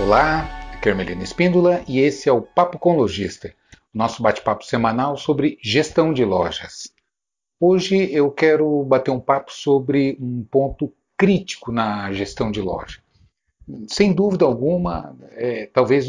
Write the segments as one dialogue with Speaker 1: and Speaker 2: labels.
Speaker 1: Olá, aqui é Hermelino Espíndola e esse é o Papo com Lojista, nosso bate-papo semanal sobre gestão de lojas. Hoje eu quero bater um papo sobre um ponto crítico na gestão de loja. Sem dúvida alguma, talvez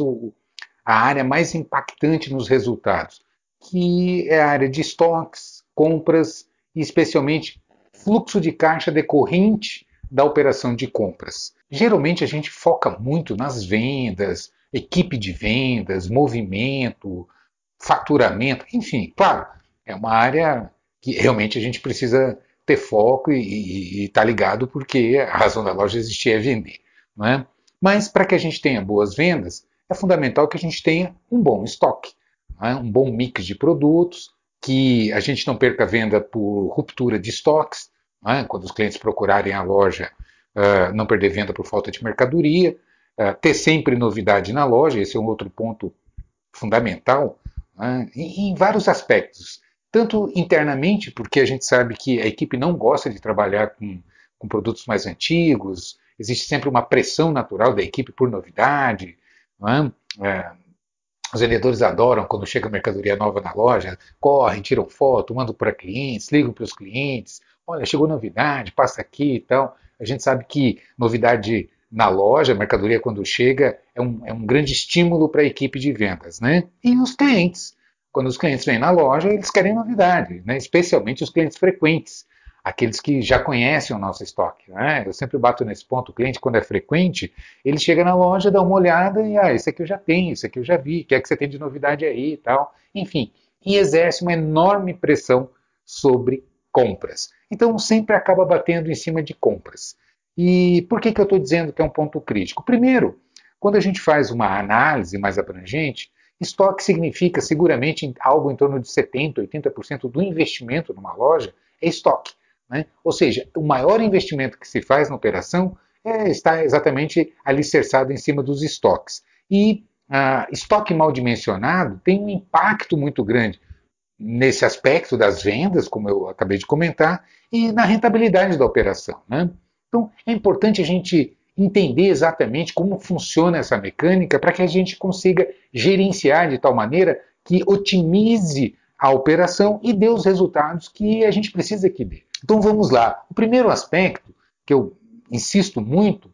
Speaker 1: a área mais impactante nos resultados, que é a área de estoques, compras e especialmente fluxo de caixa decorrente da operação de compras. Geralmente a gente foca muito nas vendas, equipe de vendas, movimento, faturamento, enfim, claro, é uma área que realmente a gente precisa ter foco e estar ligado porque a razão da loja existir é vender, não é? Mas para que a gente tenha boas vendas, é fundamental que a gente tenha um bom estoque, não é? Um bom mix de produtos, que a gente não perca a venda por ruptura de estoques, não é? Quando os clientes procurarem a loja, não perder venda por falta de mercadoria, ter sempre novidade na loja, esse é um outro ponto fundamental, né? Em vários aspectos. Tanto internamente, porque a gente sabe que a equipe não gosta de trabalhar com produtos mais antigos, existe sempre uma pressão natural da equipe por novidade, não é? Os vendedores adoram quando chega mercadoria nova na loja, correm, tiram foto, mandam para clientes, ligam para os clientes, olha, chegou novidade, passa aqui e tal. A gente sabe que novidade na loja, mercadoria quando chega, é um grande estímulo para a equipe de vendas, né? E os clientes, quando os clientes vêm na loja, eles querem novidade, né? Especialmente os clientes frequentes, aqueles que já conhecem o nosso estoque, né? Eu sempre bato nesse ponto, o cliente quando é frequente, ele chega na loja, dá uma olhada e, esse aqui eu já tenho, esse aqui eu já vi, o que é que você tem de novidade aí e tal, enfim, e exerce uma enorme pressão sobre compras. Então sempre acaba batendo em cima de compras. E por que eu estou dizendo que é um ponto crítico? Primeiro, quando a gente faz uma análise mais abrangente, estoque significa seguramente algo em torno de 70%, 80% do investimento numa loja é estoque, né? Ou seja, o maior investimento que se faz na operação está exatamente alicerçado em cima dos estoques. E estoque mal dimensionado tem um impacto muito grande nesse aspecto das vendas, como eu acabei de comentar, e na rentabilidade da operação, né? Então, é importante a gente entender exatamente como funciona essa mecânica para que a gente consiga gerenciar de tal maneira que otimize a operação e dê os resultados que a gente precisa que dê. Então, vamos lá. O primeiro aspecto, que eu insisto muito,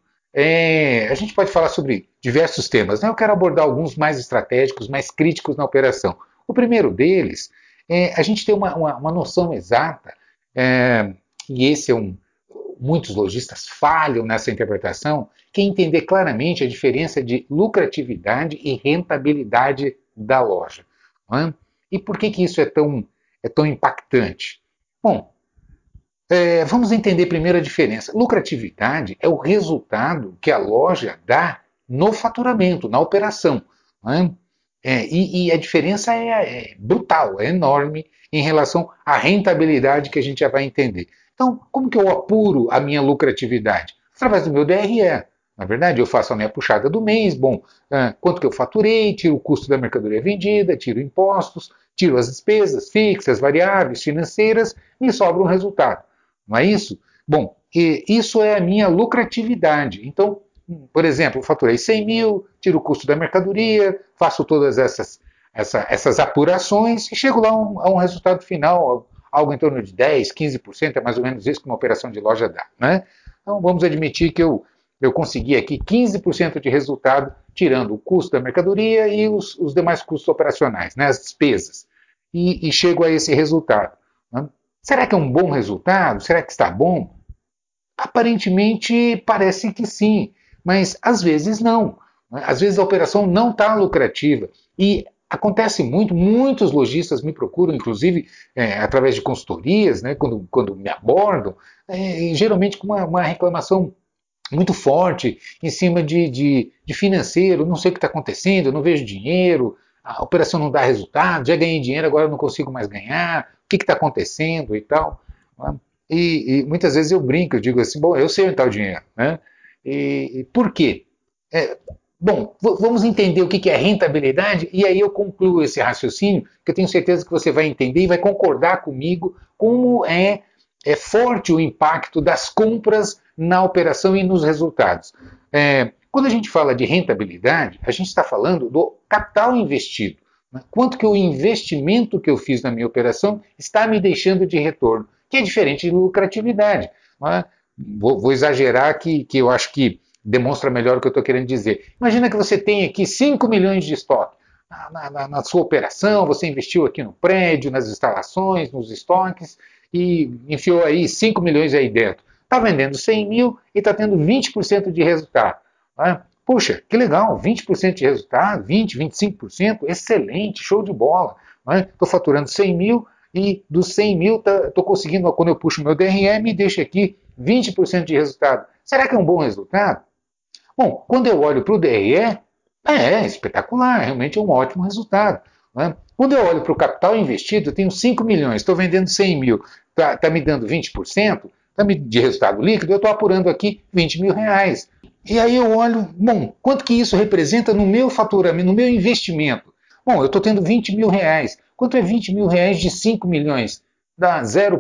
Speaker 1: a gente pode falar sobre diversos temas, né? Eu quero abordar alguns mais estratégicos, mais críticos na operação. O primeiro deles a gente ter uma noção exata, e esse muitos lojistas falham nessa interpretação, que é entender claramente a diferença de lucratividade e rentabilidade da loja. Não é? E por que isso é tão impactante? Bom, vamos entender primeiro a diferença. Lucratividade é o resultado que a loja dá no faturamento, na operação. Não é? E a diferença é brutal, é enorme em relação à rentabilidade que a gente já vai entender. Então, como que eu apuro a minha lucratividade? Através do meu DRE. Na verdade, eu faço a minha puxada do mês, quanto que eu faturei, tiro o custo da mercadoria vendida, tiro impostos, tiro as despesas fixas, variáveis, financeiras, me sobra um resultado. Não é isso? Bom, isso é a minha lucratividade. Então, por exemplo, eu faturei 100 mil, tiro o custo da mercadoria, faço todas essas apurações e chego lá a um resultado final, algo em torno de 10%, 15%, é mais ou menos isso que uma operação de loja dá, né? Então vamos admitir que eu consegui aqui 15% de resultado, tirando o custo da mercadoria e os demais custos operacionais, né, as despesas, e chego a esse resultado. Né? Será que é um bom resultado? Será que está bom? Aparentemente parece que sim, mas às vezes não. Às vezes a operação não está lucrativa e acontece muitos lojistas me procuram, inclusive através de consultorias, né, quando me abordam, geralmente com uma reclamação muito forte em cima de financeiro, não sei o que está acontecendo, eu não vejo dinheiro, a operação não dá resultado, já ganhei dinheiro, agora eu não consigo mais ganhar, o que está acontecendo e tal. Né? E muitas vezes eu brinco, eu digo assim, bom, eu sei onde está o dinheiro. Né? E por quê? Bom, vamos entender o que é rentabilidade e aí eu concluo esse raciocínio, que eu tenho certeza que você vai entender e vai concordar comigo como é forte o impacto das compras na operação e nos resultados. Quando a gente fala de rentabilidade, a gente está falando do capital investido. Quanto que o investimento que eu fiz na minha operação está me deixando de retorno, que é diferente de lucratividade. Vou exagerar que eu acho que demonstra melhor o que eu estou querendo dizer. Imagina que você tem aqui 5 milhões de estoque na sua operação, você investiu aqui no prédio, nas instalações, nos estoques, e enfiou aí 5 milhões aí dentro. Está vendendo 100 mil e está tendo 20% de resultado. Puxa, que legal, 20% de resultado, 20%, 25%, excelente, show de bola. Estou faturando 100 mil e dos 100 mil estou conseguindo, quando eu puxo o meu DRE, me deixa aqui 20% de resultado. Será que é um bom resultado? Bom, quando eu olho para o DRE, é espetacular, realmente é um ótimo resultado. Quando eu olho para o capital investido, eu tenho 5 milhões, estou vendendo 100 mil, está me dando 20%, de resultado líquido, eu estou apurando aqui 20 mil reais. E aí eu olho, bom, quanto que isso representa no meu faturamento, no meu investimento? Bom, eu estou tendo 20 mil reais. Quanto é 20 mil reais de 5 milhões? Dá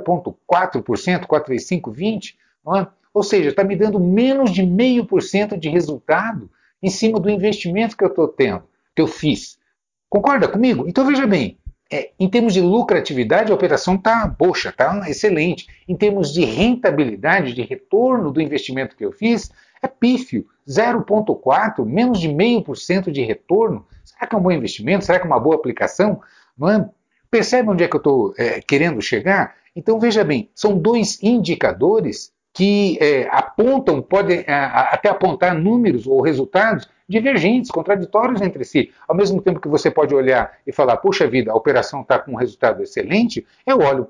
Speaker 1: 0,4%, 4,5, 20? Ou seja, está me dando menos de 0,5% de resultado em cima do investimento que eu estou tendo, que eu fiz. Concorda comigo? Então veja bem, em termos de lucratividade, a operação está boa, está excelente. Em termos de rentabilidade, de retorno do investimento que eu fiz, é pífio, 0,4%, menos de 0,5% de retorno. Será que é um bom investimento? Será que é uma boa aplicação? Percebe onde é que eu estou querendo chegar? Então veja bem, são dois indicadores que apontam, podem até apontar números ou resultados divergentes, contraditórios entre si. Ao mesmo tempo que você pode olhar e falar, puxa vida, a operação está com um resultado excelente, eu olho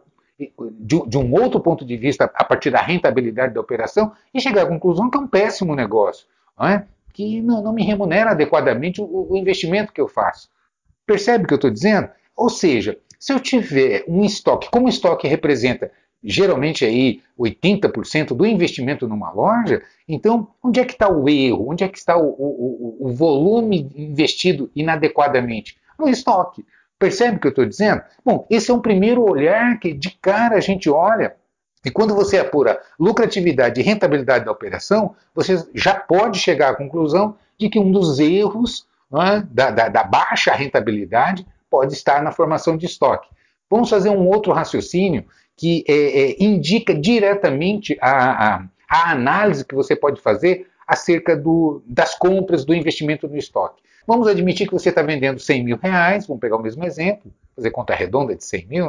Speaker 1: de um outro ponto de vista a partir da rentabilidade da operação e chegar à conclusão que é um péssimo negócio, que não me remunera adequadamente o investimento que eu faço. Percebe o que eu estou dizendo? Ou seja, se eu tiver um estoque, como o estoque representa geralmente aí 80% do investimento numa loja, então onde é que está o erro? Onde é que está o volume investido inadequadamente? No estoque. Percebe o que eu estou dizendo? Bom, esse é um primeiro olhar que de cara a gente olha, e quando você apura lucratividade e rentabilidade da operação, você já pode chegar à conclusão de que um dos erros da baixa rentabilidade pode estar na formação de estoque. Vamos fazer um outro raciocínio que indica diretamente a análise que você pode fazer acerca das compras, do investimento no estoque. Vamos admitir que você está vendendo 100 mil reais, vamos pegar o mesmo exemplo, fazer conta redonda de 100 mil,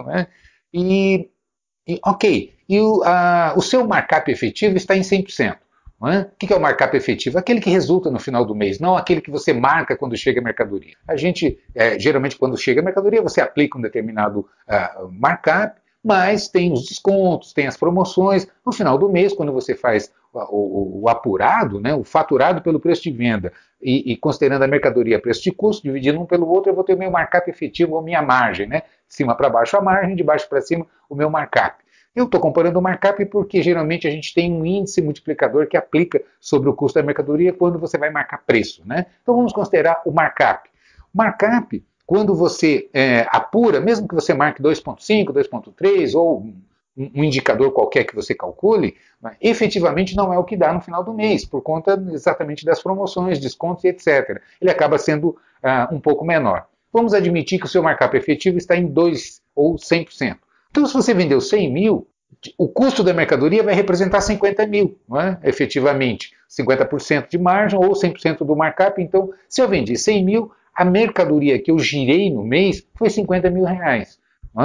Speaker 1: ok, e o seu markup efetivo está em 100%. O que é o markup efetivo? Aquele que resulta no final do mês, não aquele que você marca quando chega a mercadoria. A gente, geralmente, quando chega a mercadoria, você aplica um determinado markup, mas tem os descontos, tem as promoções. No final do mês, quando você faz o apurado, o faturado pelo preço de venda, e considerando a mercadoria preço de custo, dividindo um pelo outro, eu vou ter o meu markup efetivo, ou minha margem, de cima para baixo a margem, de baixo para cima o meu markup. Eu estou comparando o markup porque geralmente a gente tem um índice multiplicador que aplica sobre o custo da mercadoria quando você vai marcar preço. Então vamos considerar o markup. O markup, quando você apura, mesmo que você marque 2,5, 2,3 ou um indicador qualquer que você calcule, efetivamente não é o que dá no final do mês, por conta exatamente das promoções, descontos e etc. Ele acaba sendo um pouco menor. Vamos admitir que o seu markup efetivo está em 2 ou 100%. Então, se você vendeu 100 mil, o custo da mercadoria vai representar 50 mil, efetivamente. 50% de margem ou 100% do markup. Então, se eu vendi 100 mil, a mercadoria que eu girei no mês foi 50 mil reais.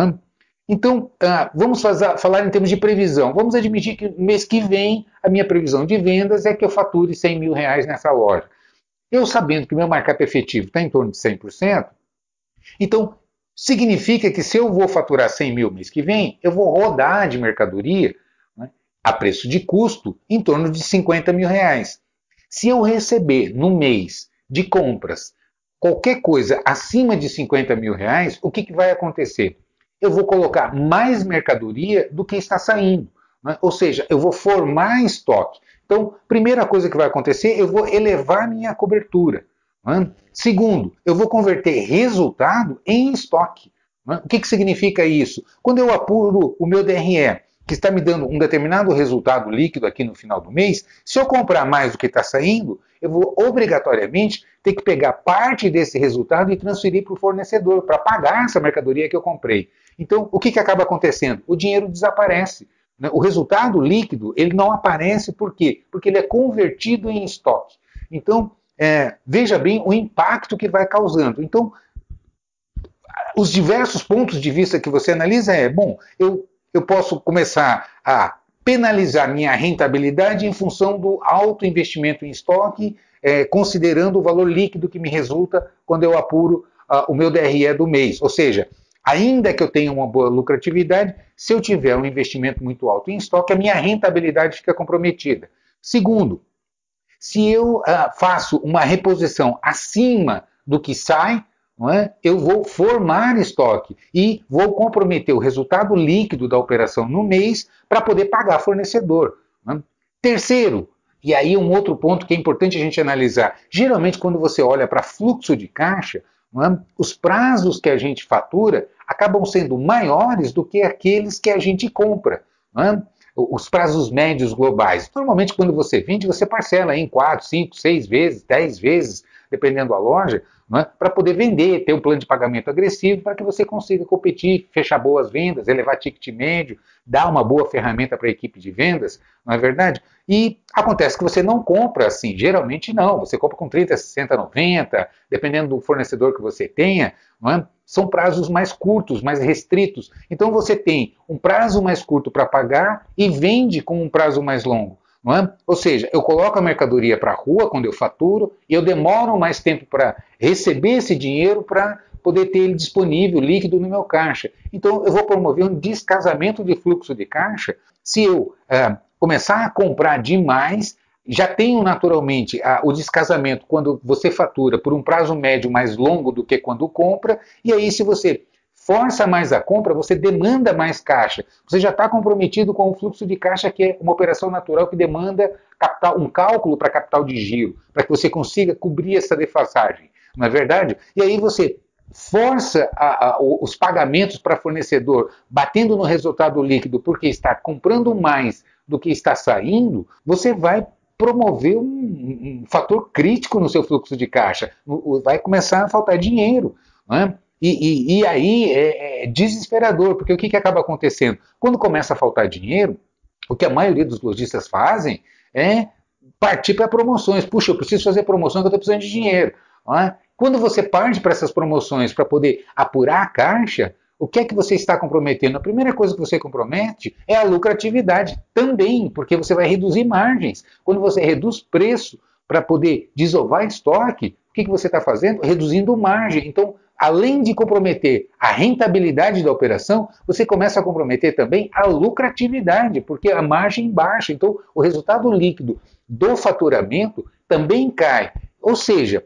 Speaker 1: Então, vamos falar em termos de previsão. Vamos admitir que no mês que vem, a minha previsão de vendas é que eu fature 100 mil reais nessa loja. Eu sabendo que o meu markup efetivo está em torno de 100%, então, significa que se eu vou faturar 100 mil mês que vem, eu vou rodar de mercadoria a preço de custo em torno de 50 mil reais. Se eu receber no mês de compras qualquer coisa acima de 50 mil reais, o que vai acontecer? Eu vou colocar mais mercadoria do que está saindo. Ou seja, eu vou formar estoque. Então, primeira coisa que vai acontecer, eu vou elevar minha cobertura. Segundo, eu vou converter resultado em estoque. O que significa isso? Quando eu apuro o meu DRE que está me dando um determinado resultado líquido aqui no final do mês, se eu comprar mais do que está saindo, eu vou obrigatoriamente ter que pegar parte desse resultado e transferir para o fornecedor, para pagar essa mercadoria que eu comprei. Então, o que acaba acontecendo? O dinheiro desaparece. O resultado líquido, ele não aparece, por quê? Porque ele é convertido em estoque. Então, veja bem o impacto que vai causando. Então, os diversos pontos de vista que você analisa eu posso começar a penalizar minha rentabilidade em função do alto investimento em estoque, considerando o valor líquido que me resulta quando eu apuro o meu DRE do mês. Ou seja, ainda que eu tenha uma boa lucratividade, se eu tiver um investimento muito alto em estoque, a minha rentabilidade fica comprometida. Segundo, se eu faço uma reposição acima do que sai, eu vou formar estoque e vou comprometer o resultado líquido da operação no mês para poder pagar fornecedor. Terceiro, e aí um outro ponto que é importante a gente analisar, geralmente quando você olha para fluxo de caixa, os prazos que a gente fatura acabam sendo maiores do que aqueles que a gente compra. Os prazos médios globais. Normalmente, quando você vende, você parcela em 4, 5, 6 vezes, 10 vezes, dependendo da loja, para poder vender, ter um plano de pagamento agressivo, para que você consiga competir, fechar boas vendas, elevar ticket médio, dar uma boa ferramenta para a equipe de vendas, não é verdade? E acontece que você não compra assim, geralmente não, você compra com 30, 60, 90, dependendo do fornecedor que você tenha, são prazos mais curtos, mais restritos. Então você tem um prazo mais curto para pagar e vende com um prazo mais longo. Ou seja, eu coloco a mercadoria para a rua quando eu faturo e eu demoro mais tempo para receber esse dinheiro para poder ter ele disponível, líquido no meu caixa. Então eu vou promover um descasamento de fluxo de caixa se eu começar a comprar demais. Já tenho naturalmente o descasamento quando você fatura por um prazo médio mais longo do que quando compra, e aí se você força mais a compra, você demanda mais caixa. Você já está comprometido com o fluxo de caixa, que é uma operação natural que demanda um cálculo para capital de giro, para que você consiga cobrir essa defasagem. Não é verdade? E aí você força os pagamentos para fornecedor, batendo no resultado líquido, porque está comprando mais do que está saindo, você vai promover um fator crítico no seu fluxo de caixa. Vai começar a faltar dinheiro. Não é? E aí é desesperador, porque o que acaba acontecendo? Quando começa a faltar dinheiro, o que a maioria dos lojistas fazem é partir para promoções. Puxa, eu preciso fazer promoção que eu estou precisando de dinheiro. Quando você parte para essas promoções para poder apurar a caixa, o que é que você está comprometendo? A primeira coisa que você compromete é a lucratividade também, porque você vai reduzir margens. Quando você reduz preço para poder desovar estoque, o que você está fazendo? Reduzindo margem. Então, além de comprometer a rentabilidade da operação, você começa a comprometer também a lucratividade, porque a margem baixa. Então, o resultado líquido do faturamento também cai. Ou seja,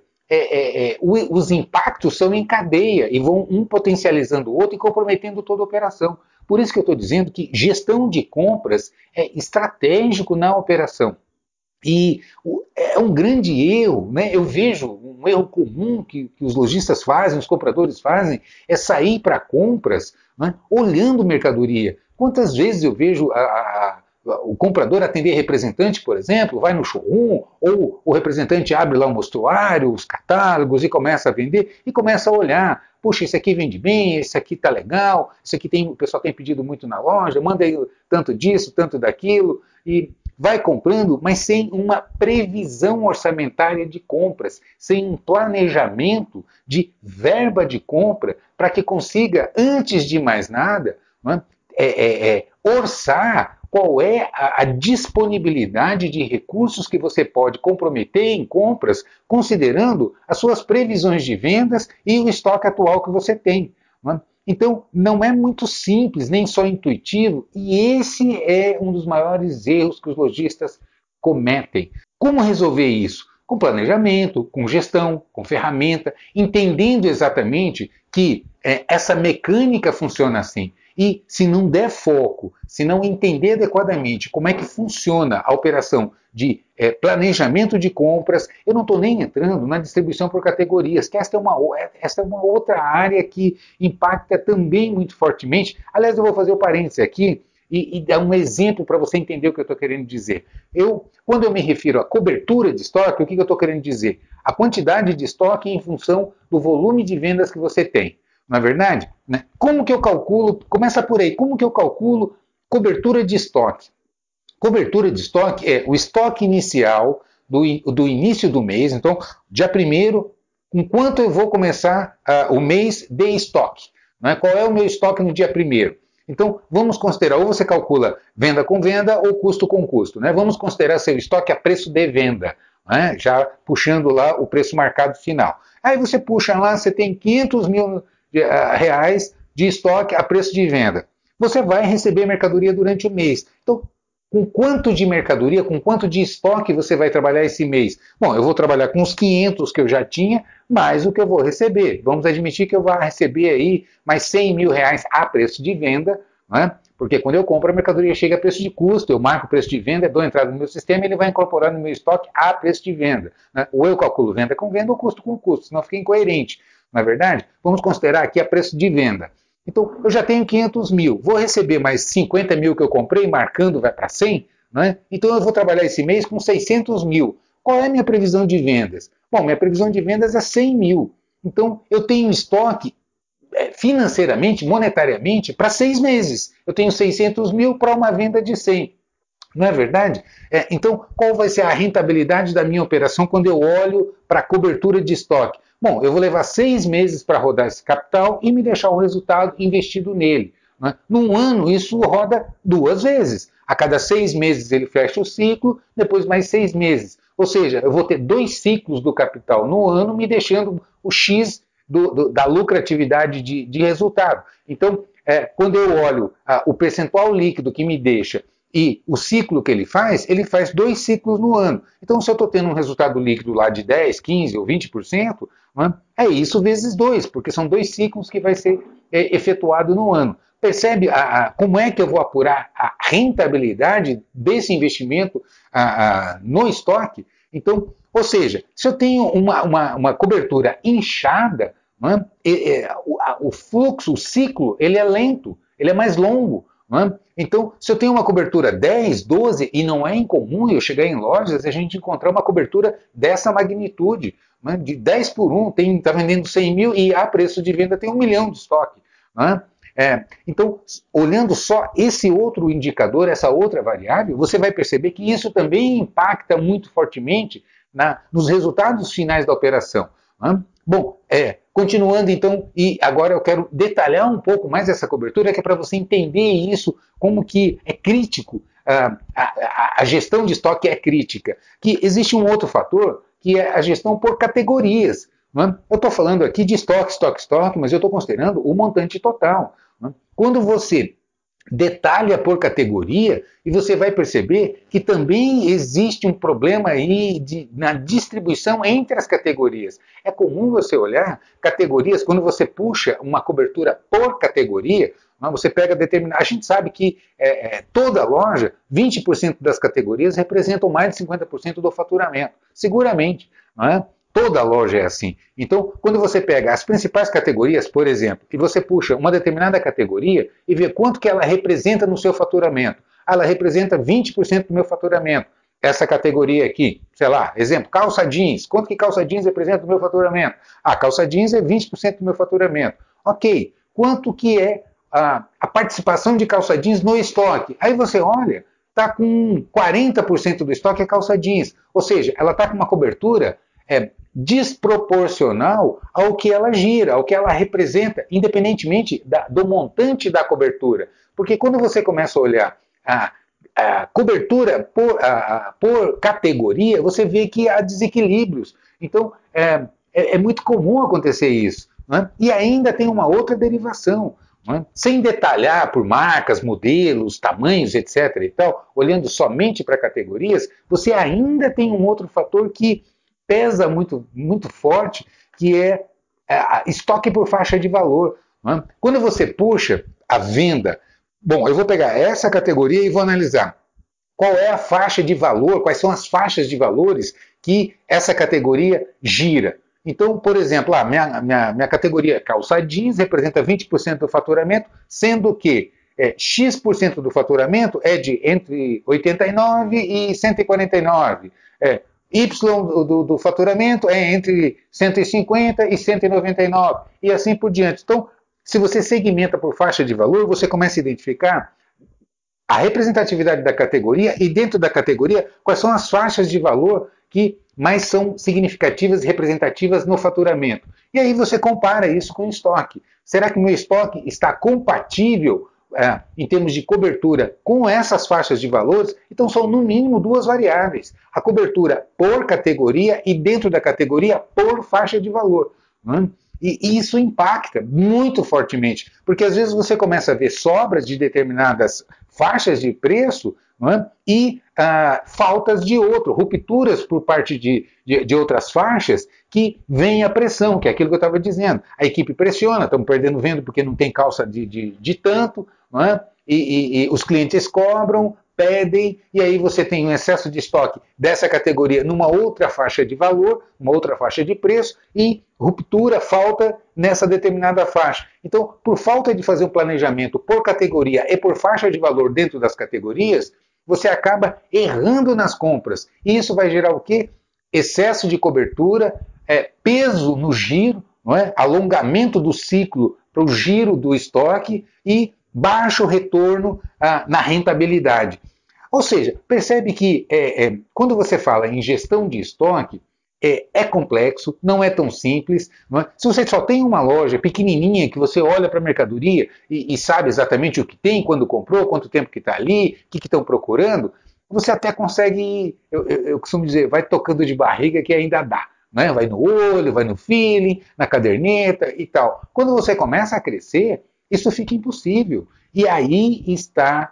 Speaker 1: os impactos são em cadeia e vão um potencializando o outro e comprometendo toda a operação. Por isso que eu estou dizendo que gestão de compras é estratégico na operação. E é um grande erro, né? Eu vejo um erro comum que os lojistas fazem, os compradores fazem, é sair para compras, né, olhando mercadoria. Quantas vezes eu vejo o comprador atender representante, por exemplo, vai no showroom, ou o representante abre lá o mostruário, os catálogos e começa a vender, e começa a olhar, puxa, esse aqui vende bem, esse aqui tá legal, esse aqui o pessoal tem pedido muito na loja, manda aí tanto disso, tanto daquilo, e vai comprando, mas sem uma previsão orçamentária de compras, sem um planejamento de verba de compra, para que consiga, antes de mais nada, orçar qual é a disponibilidade de recursos que você pode comprometer em compras, considerando as suas previsões de vendas e o estoque atual que você tem. Então, não é muito simples, nem só intuitivo, e esse é um dos maiores erros que os lojistas cometem. Como resolver isso? Com planejamento, com gestão, com ferramenta, entendendo exatamente que essa mecânica funciona assim. E se não der foco, se não entender adequadamente como é que funciona a operação de planejamento de compras, eu não estou nem entrando na distribuição por categorias, que esta é uma outra área que impacta também muito fortemente. Aliás, eu vou fazer o parênteses aqui, e dar um exemplo para você entender o que eu estou querendo dizer. Quando eu me refiro à cobertura de estoque, o que eu estou querendo dizer? A quantidade de estoque em função do volume de vendas que você tem. Não é verdade? Né? Como que eu calculo? Começa por aí. Como que eu calculo cobertura de estoque? Cobertura de estoque é o estoque inicial do início do mês. Então, dia 1º, com quanto eu vou começar o mês de estoque? Né? Qual é o meu estoque no dia 1º? Então, vamos considerar, ou você calcula venda com venda ou custo com custo. Né? Vamos considerar seu estoque a preço de venda, né? Já puxando lá o preço marcado final. Aí você puxa lá, você tem 500 mil reais de estoque a preço de venda. Você vai receber mercadoria durante o mês. Então, com quanto de mercadoria, com quanto de estoque você vai trabalhar esse mês? Bom, eu vou trabalhar com os 500 que eu já tinha, mais o que eu vou receber. Vamos admitir que eu vou receber aí mais 100 mil reais a preço de venda, né? Porque quando eu compro a mercadoria chega a preço de custo, eu marco o preço de venda, dou entrada no meu sistema e ele vai incorporar no meu estoque a preço de venda. Né? Ou eu calculo venda com venda ou custo com custo, senão fica incoerente. Não é verdade? Vamos considerar aqui a preço de venda. Então, eu já tenho 500 mil, vou receber mais 50 mil que eu comprei, marcando vai para 100, né? Então eu vou trabalhar esse mês com 600 mil. Qual é a minha previsão de vendas? Bom, minha previsão de vendas é 100 mil. Então, eu tenho estoque financeiramente, monetariamente, para 6 meses. Eu tenho 600 mil para uma venda de 100. Não é verdade? Então, qual vai ser a rentabilidade da minha operação quando eu olho para a cobertura de estoque? Bom, eu vou levar 6 meses para rodar esse capital e me deixar o resultado investido nele. Né? Num ano, isso roda 2 vezes. A cada 6 meses ele fecha o ciclo, depois mais 6 meses. Ou seja, eu vou ter 2 ciclos do capital no ano, me deixando o X da lucratividade de resultado. Então, quando eu olho o percentual líquido que me deixa e o ciclo que ele faz 2 ciclos no ano. Então, se eu estou tendo um resultado líquido lá de 10, 15 ou 20%, né, é isso vezes 2, porque são 2 ciclos que vai ser efetuado no ano. Percebe como é que eu vou apurar a rentabilidade desse investimento no estoque? Então, ou seja, se eu tenho uma cobertura inchada, né, o fluxo, o ciclo, ele é lento, ele é mais longo. Então, se eu tenho uma cobertura 10, 12, e não é incomum eu chegar em lojas e a gente encontrar uma cobertura dessa magnitude, de 10 por 1, está vendendo 100 mil e a preço de venda tem 1 milhão de estoque. Então, olhando só esse outro indicador, essa outra variável, você vai perceber que isso também impacta muito fortemente nos resultados finais da operação. Bom, continuando então, e agora eu quero detalhar um pouco mais essa cobertura, que é para você entender isso, como que é crítico, a gestão de estoque é crítica. Que existe um outro fator, que é a gestão por categorias. Eu estou falando aqui de estoque, mas eu estou considerando o montante total. Quando você detalha por categoria, e você vai perceber que também existe um problema aí na distribuição entre as categorias. É comum você olhar categorias, quando você puxa uma cobertura por categoria, você pega determinado. A gente sabe que toda loja, 20% das categorias representam mais de 50% do faturamento. Seguramente, não é? Toda loja é assim. Então, quando você pega as principais categorias, por exemplo, e você puxa uma determinada categoria e vê quanto que ela representa no seu faturamento. Ela representa 20% do meu faturamento. Essa categoria aqui, sei lá, exemplo, calça jeans. Quanto que calça jeans representa no meu faturamento? Calça jeans é 20% do meu faturamento. Ok. Quanto que é a participação de calça jeans no estoque? Aí você olha, está com 40% do estoque é calça jeans. Ou seja, ela está com uma cobertura desproporcional ao que ela gira, ao que ela representa, independentemente do montante da cobertura. Porque quando você começa a olhar a cobertura por categoria, você vê que há desequilíbrios. Então, é muito comum acontecer isso. Né? E ainda tem uma outra derivação. Né? Sem detalhar por marcas, modelos, tamanhos, etc. e tal, olhando somente para categorias, você ainda tem um outro fator que pesa muito, muito forte, que é estoque por faixa de valor. Né? Quando você puxa a venda, bom, eu vou pegar essa categoria e vou analisar qual é a faixa de valor, quais são as faixas de valores que essa categoria gira. Então, por exemplo, minha categoria calça jeans representa 20% do faturamento, sendo que X% do faturamento é de entre 89 e 149. Y do faturamento é entre 150 e 199, e assim por diante. Então, se você segmenta por faixa de valor, você começa a identificar a representatividade da categoria e, dentro da categoria, quais são as faixas de valor que mais são significativas e representativas no faturamento. E aí você compara isso com o estoque. Será que o meu estoque está compatível em termos de cobertura com essas faixas de valores? Então são no mínimo duas variáveis: a cobertura por categoria e, dentro da categoria, por faixa de valor. E isso impacta muito fortemente, porque às vezes você começa a ver sobras de determinadas faixas de preço e faltas de outro, rupturas por parte de outras faixas, que vem a pressão, que é aquilo que eu estava dizendo. A equipe pressiona, estamos perdendo venda porque não tem calça de tanto, e os clientes cobram, pedem, e aí você tem um excesso de estoque dessa categoria numa outra faixa de valor, uma outra faixa de preço, e ruptura, falta nessa determinada faixa. Então, por falta de fazer um planejamento por categoria e por faixa de valor dentro das categorias, você acaba errando nas compras. E isso vai gerar o quê? Excesso de cobertura, peso no giro, alongamento do ciclo para o giro do estoque e baixo retorno na rentabilidade. Ou seja, percebe que quando você fala em gestão de estoque, é complexo, não é tão simples. Se você só tem uma loja pequenininha que você olha para a mercadoria e sabe exatamente o que tem, quando comprou, quanto tempo que está ali, o que estão procurando, você até consegue, eu costumo dizer, vai tocando de barriga que ainda dá. Vai no olho, vai no feeling, na caderneta e tal. Quando você começa a crescer, isso fica impossível. E aí está,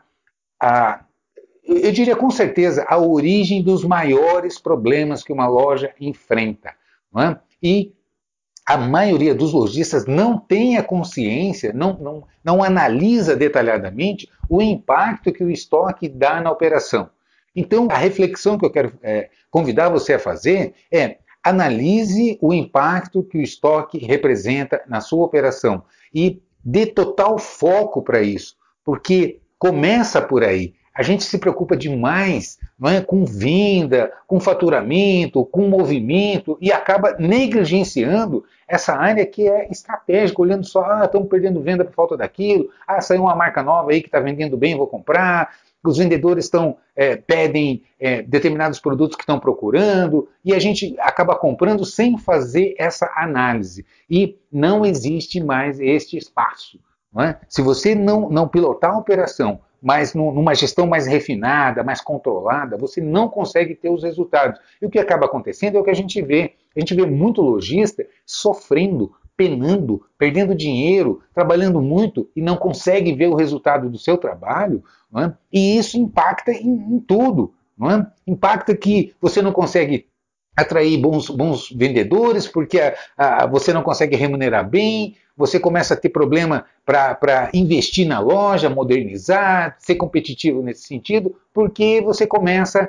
Speaker 1: eu diria com certeza, a origem dos maiores problemas que uma loja enfrenta. E a maioria dos lojistas não tem a consciência, não analisa detalhadamente o impacto que o estoque dá na operação. Então, a reflexão que eu quero convidar você a fazer é: analise o impacto que o estoque representa na sua operação e dê total foco para isso, porque começa por aí. A gente se preocupa demais com venda, com faturamento, com movimento, e acaba negligenciando essa área que é estratégica, olhando só, estamos perdendo venda por falta daquilo, saiu uma marca nova aí que está vendendo bem, vou comprar. Os vendedores pedem determinados produtos que estão procurando, e a gente acaba comprando sem fazer essa análise. E não existe mais este espaço. Se você não pilotar a operação, mas numa gestão mais refinada, mais controlada, você não consegue ter os resultados. E o que acaba acontecendo é o que a gente vê. A gente vê muito lojista sofrendo, penando, perdendo dinheiro, trabalhando muito e não consegue ver o resultado do seu trabalho, e isso impacta em tudo. Impacta que você não consegue atrair bons vendedores, porque você não consegue remunerar bem, você começa a ter problema para investir na loja, modernizar, ser competitivo nesse sentido, porque você começa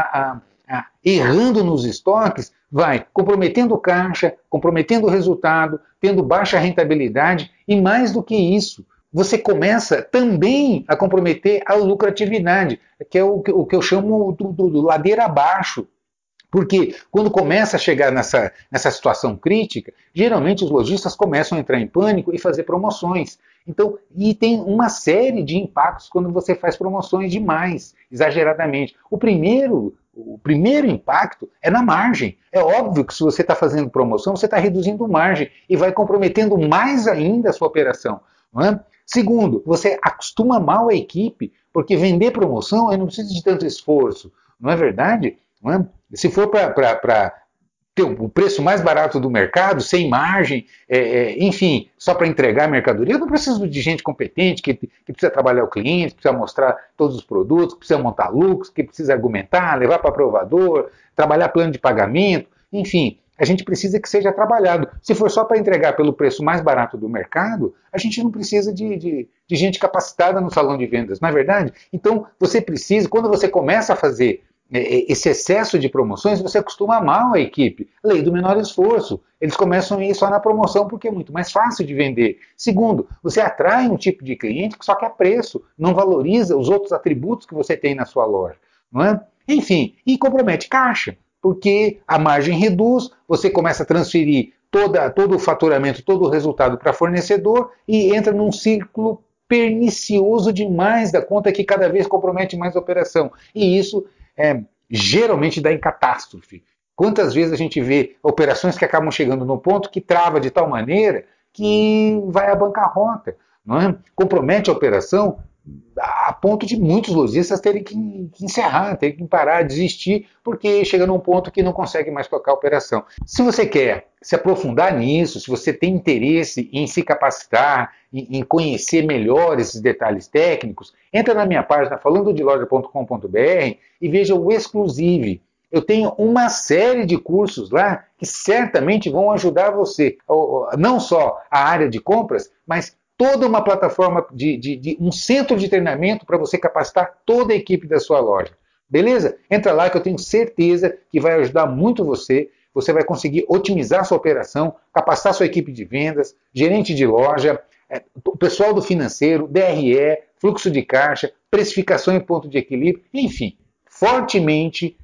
Speaker 1: errando nos estoques, vai comprometendo caixa, comprometendo o resultado, tendo baixa rentabilidade, e mais do que isso, você começa também a comprometer a lucratividade, que é o que eu chamo do ladeira abaixo. Porque quando começa a chegar nessa situação crítica, geralmente os lojistas começam a entrar em pânico e fazer promoções. Então, e tem uma série de impactos quando você faz promoções demais, exageradamente. O primeiro impacto é na margem. É óbvio que se você está fazendo promoção, você está reduzindo margem e vai comprometendo mais ainda a sua operação. Segundo, você acostuma mal a equipe, porque vender promoção não precisa de tanto esforço, não é verdade? Se for para ter o preço mais barato do mercado, sem margem, enfim, só para entregar a mercadoria, eu não preciso de gente competente, que precisa trabalhar o cliente, que precisa mostrar todos os produtos, que precisa montar lucros, que precisa argumentar, levar para provador, trabalhar plano de pagamento, enfim, a gente precisa que seja trabalhado. Se for só para entregar pelo preço mais barato do mercado, a gente não precisa de gente capacitada no salão de vendas, não é verdade? Então, você precisa, quando você começa a fazer esse excesso de promoções, você acostuma mal a equipe. Lei do menor esforço. Eles começam a ir só na promoção porque é muito mais fácil de vender. Segundo, você atrai um tipo de cliente que só quer preço, não valoriza os outros atributos que você tem na sua loja. Não é? Enfim, e compromete caixa, porque a margem reduz, você começa a transferir todo o faturamento, todo o resultado para fornecedor e entra num ciclo pernicioso demais da conta que cada vez compromete mais a operação. E isso geralmente dá em catástrofe. Quantas vezes a gente vê operações que acabam chegando no ponto que trava de tal maneira que vai à bancarrota, não é? Compromete a operação a ponto de muitos lojistas terem que encerrar, terem que parar, desistir, porque chega num ponto que não consegue mais tocar a operação. Se você quer se aprofundar nisso, se você tem interesse em se capacitar, em conhecer melhor esses detalhes técnicos, entra na minha página falandodeloja.com.br e veja o Exclusive. Eu tenho uma série de cursos lá que certamente vão ajudar você, não só a área de compras, mas toda uma plataforma de um centro de treinamento para você capacitar toda a equipe da sua loja. Beleza? Entra lá que eu tenho certeza que vai ajudar muito você. Você vai conseguir otimizar sua operação, capacitar sua equipe de vendas, gerente de loja, o pessoal do financeiro, DRE, fluxo de caixa, precificação em ponto de equilíbrio, enfim, fortemente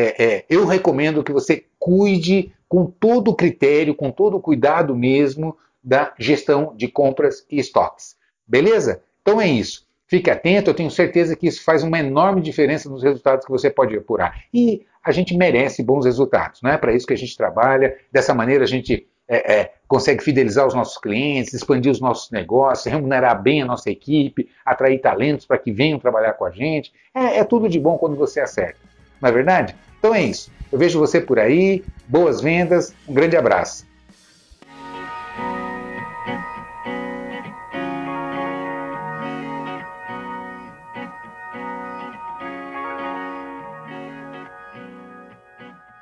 Speaker 1: eu recomendo que você cuide com todo o critério, com todo o cuidado mesmo da gestão de compras e estoques. Beleza? Então é isso. Fique atento, eu tenho certeza que isso faz uma enorme diferença nos resultados que você pode apurar. E a gente merece bons resultados, não é para isso que a gente trabalha. Dessa maneira a gente consegue fidelizar os nossos clientes, expandir os nossos negócios, remunerar bem a nossa equipe, atrair talentos para que venham trabalhar com a gente. É tudo de bom quando você acerta. Não é verdade? Então é isso. Eu vejo você por aí, boas vendas, um grande abraço.